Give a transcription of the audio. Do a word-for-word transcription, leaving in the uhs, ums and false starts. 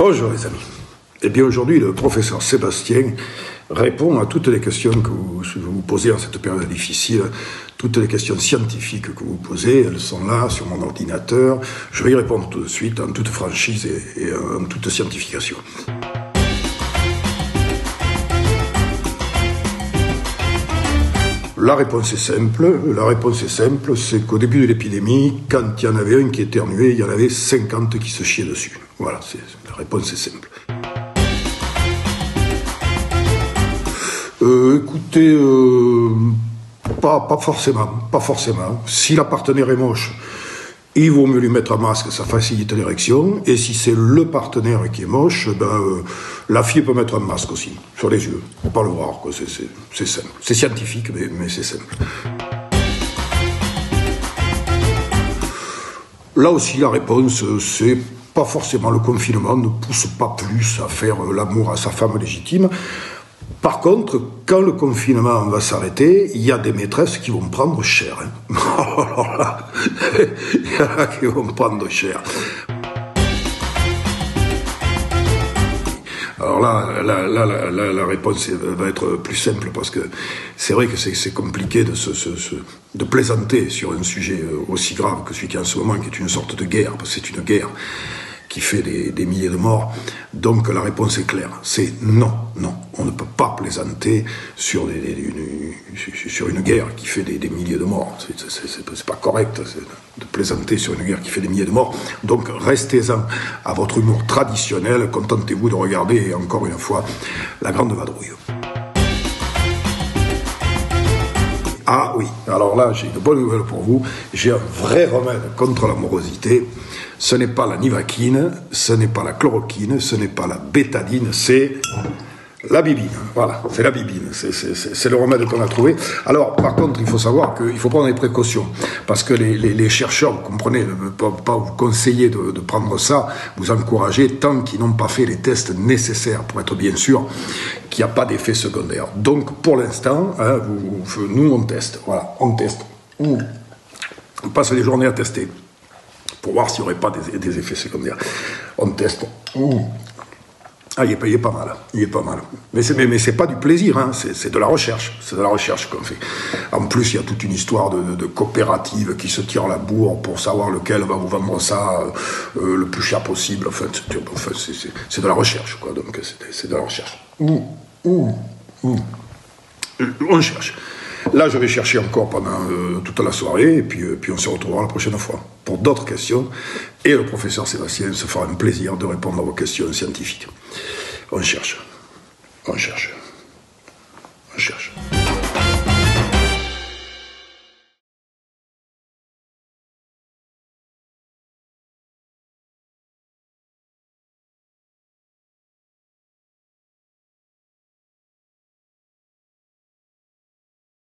Bonjour les amis. Eh bien aujourd'hui, le professeur Sébastien répond à toutes les questions que vous vous posez en cette période difficile, toutes les questions scientifiques que vous posez, elles sont là sur mon ordinateur. Je vais y répondre tout de suite en toute franchise et, et en toute scientification. La réponse est simple, la réponse est simple, c'est qu'au début de l'épidémie, quand il y en avait un qui éternuait, il y en avait cinquante qui se chiaient dessus. Voilà, la réponse est simple. Euh, écoutez, euh, pas, pas forcément, pas forcément. Si la partenaire est moche, il vaut mieux lui mettre un masque, ça facilite l'érection. Et si c'est le partenaire qui est moche, ben, euh, la fille peut mettre un masque aussi, sur les yeux. Faut pas le voir, quoi. C'est simple. C'est scientifique, mais, mais c'est simple. Là aussi, la réponse, c'est pas forcément le confinement, ne pousse pas plus à faire l'amour à sa femme légitime. Par contre, quand le confinement va s'arrêter, il y a des maîtresses qui vont prendre cher. Hein. Alors là, il y en a qui vont prendre cher. Alors là, là, là, là, là la réponse va être plus simple parce que c'est vrai que c'est compliqué de, se, se, se, de plaisanter sur un sujet aussi grave que celui qui est en ce moment, qui est une sorte de guerre, parce que c'est une guerre qui fait des, des milliers de morts. Donc la réponse est claire, c'est non, non. On ne peut pas plaisanter sur, des, des, une, sur une guerre qui fait des, des milliers de morts. C'est pas correct de plaisanter sur une guerre qui fait des milliers de morts. Donc restez-en à votre humour traditionnel, contentez-vous de regarder, encore une fois, la Grande Vadrouille. Ah oui, alors là, j'ai une bonne nouvelle pour vous. J'ai un vrai remède contre la morosité. Ce n'est pas la nivaquine, ce n'est pas la chloroquine, ce n'est pas la bétadine, c'est la bibine. Voilà, c'est la bibine, c'est le remède qu'on a trouvé. Alors, par contre, il faut savoir qu'il faut prendre des précautions, parce que les, les, les chercheurs, vous comprenez, ne peuvent pas vous conseiller de, de prendre ça, vous encourager, tant qu'ils n'ont pas fait les tests nécessaires pour être bien sûr qu'il n'y a pas d'effet secondaire. Donc, pour l'instant, hein, vous, vous, nous, on teste. Voilà, on teste. Mmh. On passe les journées à tester, pour voir s'il n'y aurait pas des, des effets secondaires. On teste. Mmh. Ah, il est, il est pas mal, il est pas mal. Mais c'est mais, mais c'est pas du plaisir, hein. C'est de la recherche, c'est de la recherche qu'on fait. En plus, il y a toute une histoire de, de, de coopérative qui se tire la bourre pour savoir lequel va vous vendre ça euh, le plus cher possible. Enfin, enfin c'est de la recherche, quoi. Donc, c'est de la recherche. Mmh. Mmh. Mmh. On cherche. Là, je vais chercher encore pendant euh, toute la soirée, et puis, euh, puis on se retrouvera la prochaine fois pour d'autres questions. Et le professeur Sébastien se fera un plaisir de répondre à vos questions scientifiques. On cherche. On cherche. On cherche.